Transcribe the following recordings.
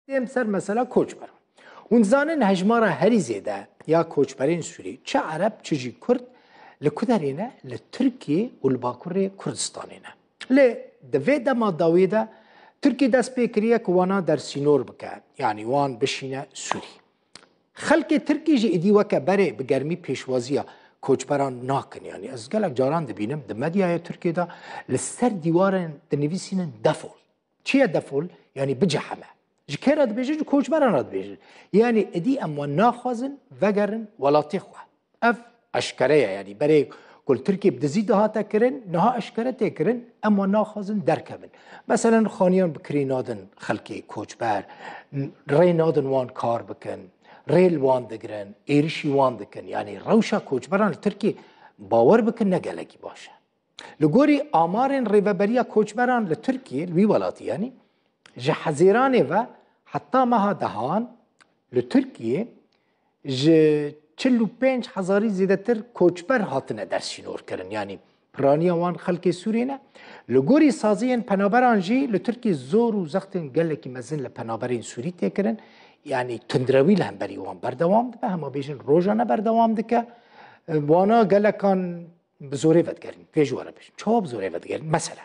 دیم سر مثلا کوچبر اون زانن هجمارا هری زیده یا کوچبرین سوری چه عرب چه جی کرد لکودرینه لترکیه و لباکور کردستانینه لی دوی دما داویده ترکی دست پیکریه که وانا در سینور بکه یعنی وان بشینه سوری خلق ترکی جی ایدی وکه بره بگرمی پیشوازیه کوچبران ناکن یعنی از گلک جاران دبینم د مدیای ترکیه دا لسر دیوارن دنویسینن دفول چیه دفول؟ یعنی بجحمه جکه را دبیجه جو کوچبران را دبیجه یعنی ادی اما ناخوازن وگرن ولاتی خواه اف اشکره یعنی برای کل ترکیه بدزی دهاتا کرن نها اشکره تکرن اما ناخوازن درکبن مثلا خانیان بکری نادن خلقی کوچبر ری نادن وان کار بکن ریل وان دگرن ایرشی وان دکن یعنی روشا کوچبران ترکیه باور بکن نگلگی باشه لگوری آمارن ریوبریا کوچبران لترکیه لوی ولاتی یعنی جه حزیرانه و حتی مها دهان لترکیه جه 45,000 زیده تر کوچبر هاتنه در سینور کرن یعنی پرانی وان خلق سورینه لگوری سازین پنابران جی لترکیه زور و زختن گلکی مزن لپنابرین سوری تکرن یعنی تندرویل هم بری وان بردوام ده همه بیشن روزانه بردوام ده که وانا گلکان بزوره ودگرین پیشواره بیشن چه بزوره ودگرین مثلا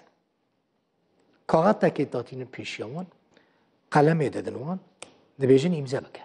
کاغذ تاکی داتین پیشیوان قلم دادن وان ده بیشن امضا بکه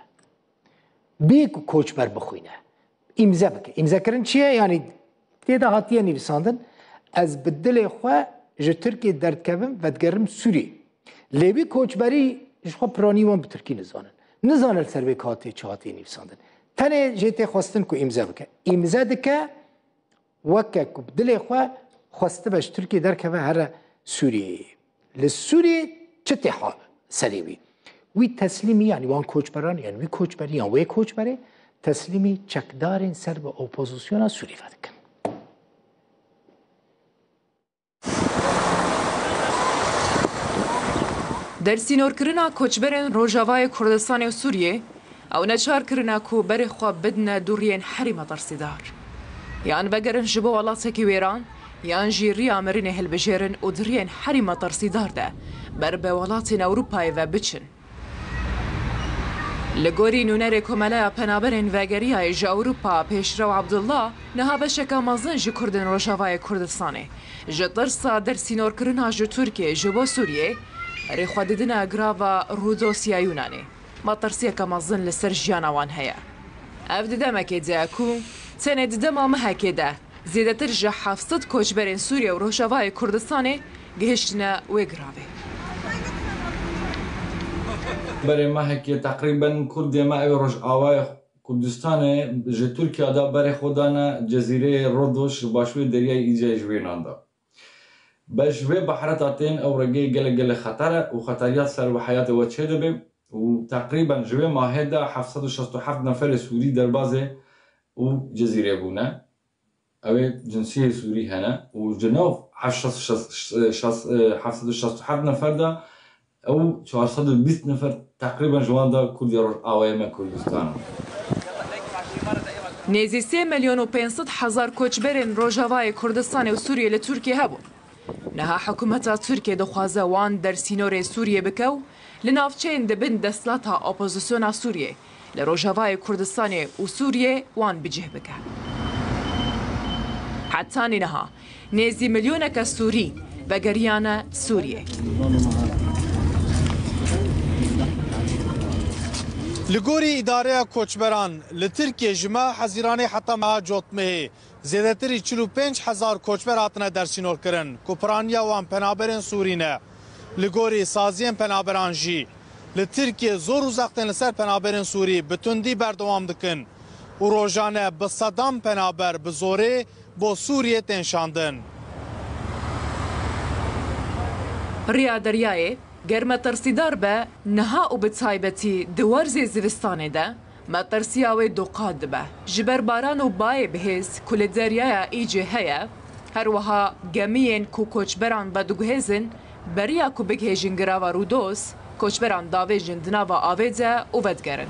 بیکو کوچبر بخوینه امضا بکه امضا کردن چیه یعنی تیدا هاتیه نویساندن از بدل خواه جه ترکیه درد کبم ودگرم سوری لیبی کوچبری جخوا پرانی وان به ترکی نزانل سر به کاتی چهاتی نویساندن تنه جیت خواستن کو امضا بکه امضا دکه وکه کو بدل خواه خواسته باش ترکیه در که هر سوری لسوری چه تحال سریوی وی تسلیمی یعنی وان کوچبران یعنی وی کوچبری یعنی وی کوچبری تسلیمی چکدارین سر به اپوزیسیون سوری ودکن در سینور کرنا کوچبرین روجاوای کردستان و سوریه او نچار کرنا کو بری خواب بدنا دورین حریم ترسیدار یان بگرن جبو ولاته کی ویران یان جیری آمرین هلبجرن و درین حریم ترسیدار ده بر به ولاتین اروپای و بچن لگوری نونر کمالا پنابرین وگریای جا اروپا پیشرو عبدالله نها بشکا مازن جی کردن روجاوای کردستانه جا ترسا در سینور کرنا جو ترکیه جبو سوریه ری خوددن اگراوا رودوسیا یونانی ما ترسیه که مازن لسر جیانوان هیا اف دمکه ده اکو تنه دم آمه که ده زیده تر جه 700 کوچبرین سوریه و روشاوای کردستانه گهشتنه و اگراوه برای ماه که تقریبا کردی ما روش آوای کردستانه جه ترکیه دا برای خودانه جزیره رودوش باشوی دریای ایجای جوینانده باش في بحرتين او رجي قل خطر وخطريات سر وحياته وتشهد به وتقريبا جوي ما هدا 767 نفر سوري دربازه وجزيره بونا او جنسيه سوري هنا وجنوب 767 نفر دا او 420 نفر تقريبا جوان دا كردي اوایما کردستان نزی 3,500,000 کوچبرین روجاوای کردستان و سوریه لترکیه هبون نها حکومت ترکیه دخوازه وان در سینور سوریه بکو لنافچین دبن دستلاتا اپوزیسیون سوریه لروجاوای کردستان و سوریه وان بجه بکه حتی نها نزی میلیونک سوری و گریان سوریه لگوری اداره کوچبران لترکیه جمع حزیرانی حتی ما جوتمه زیادتری 45,000 کوچبر هاتنه در سینور کرن کوپرانیا وان پنابرین سورینه لگوری سازین پنابران جی لترکیه زور وزاقتن لسر پنابرین سوری بتوندی بردوام دکن و روزانه به صدام پنابر به زوره با سوریه تنشاندن ریا دریای گرمه ترسیدار به نها و بتایبتی دوارزی زوستانه ده ما ترسیاوی دوقاد به جبر باران و بای بهز کل دریای ایجه هیا هر وها گمین کو کوچبران بدوگهزن بریا کو بگهجن گراوا رودوس کوچبران داویجن دناوا آویده و ودگرن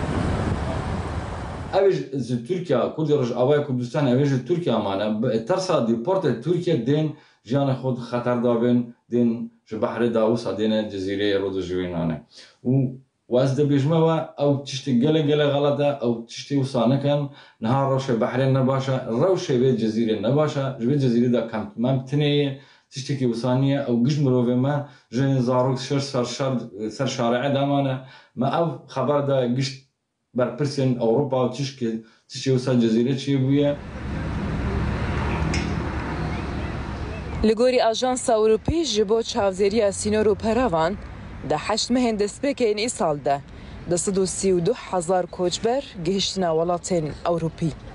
اوج ترکیه کردی رج آوای کردستان اوج ترکیه مانه ترسا دیپورت ترکیه دین جان خود خطر داون دین جو بحر داوس دین جزیره رودوس جوینانه واز دبيجموا او تشتي جلا غلطه او تشتي وصانكن نهار روشه بحرين نباشا روشه بيت جزيره نباشا جبت جزيره دا كم تمام تنيه تشتكي وصانيه او ججمرو ما جن زاروك سر شارع دامانه ما او خبر دا قشت بربرسن اوروبا تشتي وصا جزيره شي بويا لگوری آژانس اروپی جبو چاوزیری سینور و پراوان ده 8 مهن دستپک این سال ده 232,000 کوچبر گهشتنا ولاتین اروپی.